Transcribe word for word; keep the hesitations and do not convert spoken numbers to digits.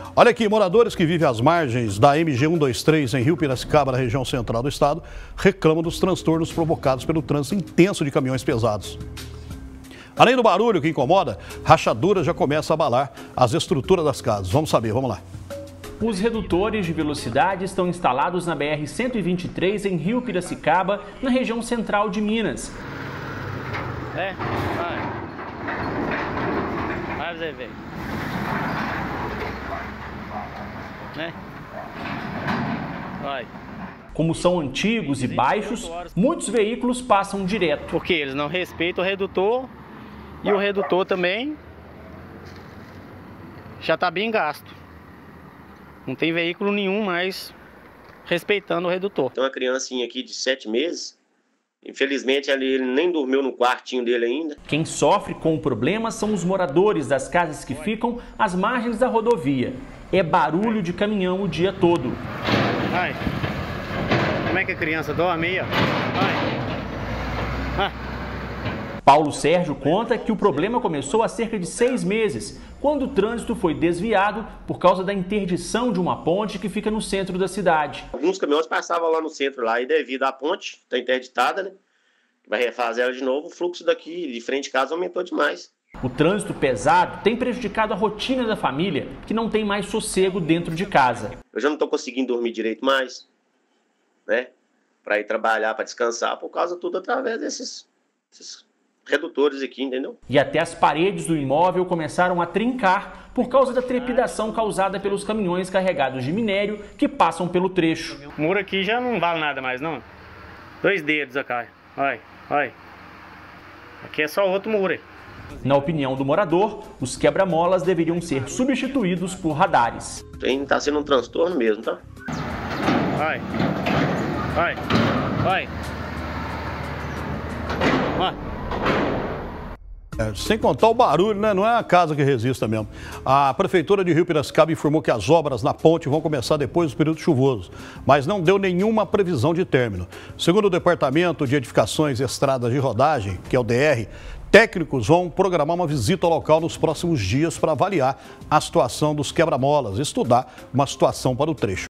Olha aqui, moradores que vivem às margens da M G cento e vinte e três em Rio Piracicaba, na região central do estado, reclamam dos transtornos provocados pelo trânsito intenso de caminhões pesados. Além do barulho que incomoda, rachaduras já começam a abalar as estruturas das casas. Vamos saber, vamos lá. Os redutores de velocidade estão instalados na B R cento e vinte e três em Rio Piracicaba, na região central de Minas. É, vai. Vai, Zé, velho. Né? Vai. Como são antigos e baixos, muitos veículos passam direto. Porque eles não respeitam o redutor e o redutor também já está bem gasto. Não tem veículo nenhum mais respeitando o redutor. Tem uma criancinha aqui de sete meses, infelizmente ele nem dormiu no quartinho dele ainda. Quem sofre com o problema são os moradores das casas que ficam às margens da rodovia. É barulho de caminhão o dia todo. Vai. Como é que a criança dorme aí, ó? Vai. Ah. Paulo Sérgio conta que o problema começou há cerca de seis meses, quando o trânsito foi desviado por causa da interdição de uma ponte que fica no centro da cidade. Alguns caminhões passavam lá no centro lá e devido à ponte, está interditada, né? Vai refazer ela de novo, o fluxo daqui de frente de casa aumentou demais. O trânsito pesado tem prejudicado a rotina da família, que não tem mais sossego dentro de casa. Eu já não estou conseguindo dormir direito mais, né? Para ir trabalhar, para descansar, por causa tudo através desses, desses redutores aqui, entendeu? E até as paredes do imóvel começaram a trincar por causa da trepidação causada pelos caminhões carregados de minério que passam pelo trecho. O muro aqui já não vale nada mais, não. Dois dedos, Acai. Olha, olha. Aqui é só outro muro aí. Na opinião do morador, os quebra-molas deveriam ser substituídos por radares. Está sendo um transtorno mesmo, tá? Vai, vai, vai. Vai. É, sem contar o barulho, né? Não é a casa que resista mesmo. A Prefeitura de Rio Piracicaba informou que as obras na ponte vão começar depois do período chuvoso, mas não deu nenhuma previsão de término. Segundo o Departamento de Edificações e Estradas de Rodagem, que é o D R, técnicos vão programar uma visita ao local nos próximos dias para avaliar a situação dos quebra-molas e estudar uma situação para o trecho.